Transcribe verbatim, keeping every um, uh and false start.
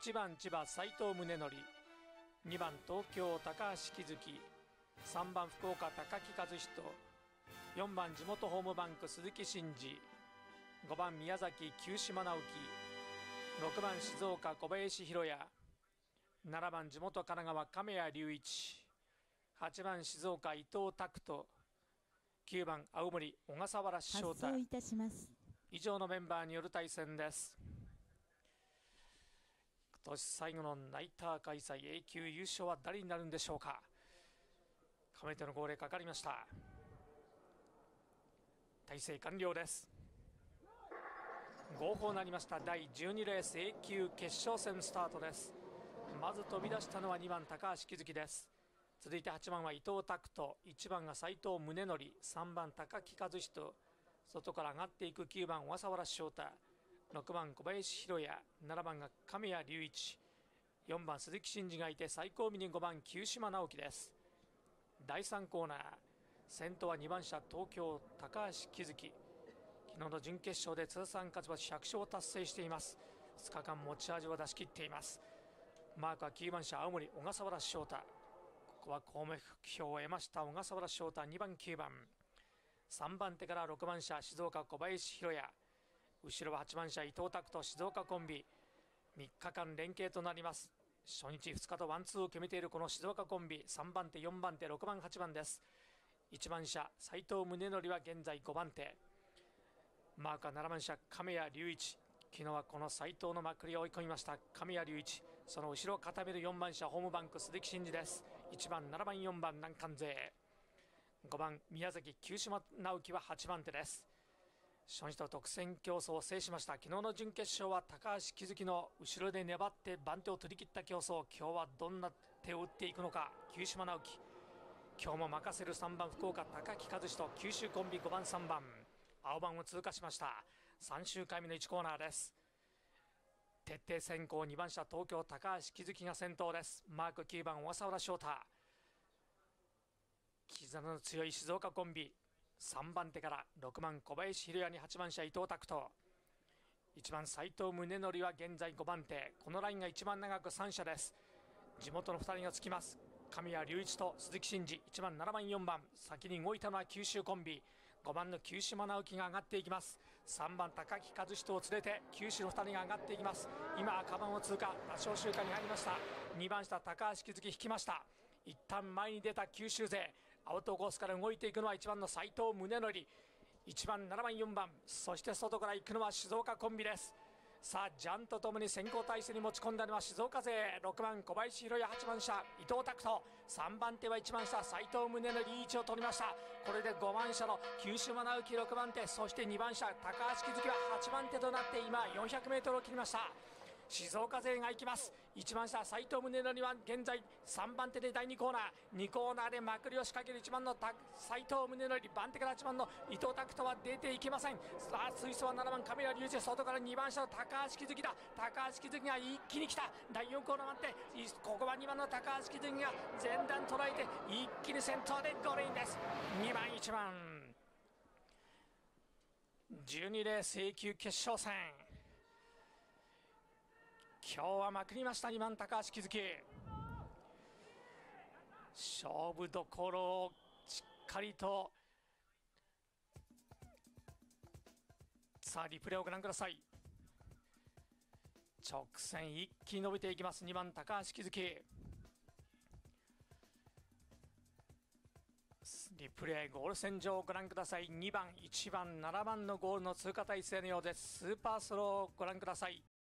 ちばん千葉斉藤宗則、にばん東京高橋貴月、さんばん福岡高木和人、よんばん地元ホームバンク鈴木真二、ごばん宮崎九島直樹、ろくばん静岡小林弘也、ななばん地元神奈川亀谷隆一、はちばん静岡伊藤拓人、きゅうばん青森小笠原翔太。以上のメンバーによる対戦です。今年最後のナイター開催、 A 級優勝は誰になるんでしょうか。亀手の号令かかりました。体制完了です。号砲なりました。だいじゅうにレース A 級決勝戦スタートです。まず飛び出したのはにばん高橋貴月です。続いてはちばんは伊藤拓人、いちばんが斉藤宗則、さんばん高木和人、外から上がっていくきゅうばん小笠原翔太、ろくばん小林弘也、ななばんが亀谷隆一、よんばん鈴木真二がいて、最後尾にごばん九島直樹です。だいさんコーナー、先頭はにばん車東京高橋貴月、昨日の準決勝で通算勝ち馬ひゃく勝を達成しています。ふつかかん持ち味を出し切っています。マークはきゅうばん車青森小笠原翔太、ここは好目標を得ました小笠原翔太、にばんきゅうばん、さんばん手からろくばん車静岡小林弘也、後ろははちばん車伊藤拓人静岡コンビ、みっかかん連携となります。初日ふつかとワンツーを決めているこの静岡コンビ、さんばん手よんばん手ろくばんはちばんです。いちばん車斉藤宗則は現在ごばん手、マークはななばん車亀谷隆一、昨日はこの斉藤のまくりを追い込みました亀谷隆一、その後ろを固めるよんばん車ホームバンク鈴木真二です。いちばんななばんよんばん難関勢、ごばん宮崎九島直樹ははちばん手です。初日と特選競争を制しました。昨日の準決勝は高橋貴月の後ろで粘って番手を取り切った競争、今日はどんな手を打っていくのか。九島直樹、今日も任せるさんばん福岡高木和人、九州コンビごばんさんばん、青番を通過しました。さん周回目のいちコーナーです。徹底先行にばん車東京高橋貴月が先頭です。マークきゅうばん小笠原翔太、絆の強い静岡コンビ、さんばん手からろくばん小林弘也にはちばん車伊藤拓人、いちばん斉藤宗則は現在ごばん手、このラインが一番長くさん車です。地元のふたりがつきます。神谷隆一と鈴木真二、いちばんななばんよんばん、先に動いたのは九州コンビ、ごばんの九島直樹が上がっていきます。さんばん高木和人を連れて九州のふたりが上がっていきます。今赤番を通過、羅生周回に入りました。にばん下高橋貴月引きました。一旦前に出た九州勢、アウトコースから動いていくのはいちばんの斉藤宗則、いちばんななばんよんばん、そして外から行くのは静岡コンビです。さあジャンとともに先行体制に持ち込んだのは静岡勢、ろくばん小林弘也、はちばん車伊藤拓人、さんばん手はいちばん車斉藤宗則、いい位置を取りました。これでごばん車の九島直樹ろくばん手、そしてにばん車高橋貴月ははちばん手となって今 よんひゃくメートル を切りました。静岡勢が行きます。いちばん車斉藤宗則は現在さんばん手でだいにコーナー、にコーナーでまくりを仕掛けるいちばんの斉藤宗則、番手からはちばんの伊藤拓人は出ていけません。さあ水素はななばん亀谷隆一、外からにばん車の高橋貴月だ。高橋貴月が一気に来た。だいよんコーナー待って、ここはにばんの高橋貴月が前段捉えて一気に先頭でゴールインです。にばんいちばんじゅうにレース A 級決勝戦、今日はまくりました。にばん高橋貴月、勝負どころをしっかりと、さあリプレイをご覧ください。直線一気に伸びていきます。にばん高橋貴月、リプレイゴール線上をご覧ください。にばんいちばんななばんのゴールの通過体制のようです。スーパースローをご覧ください。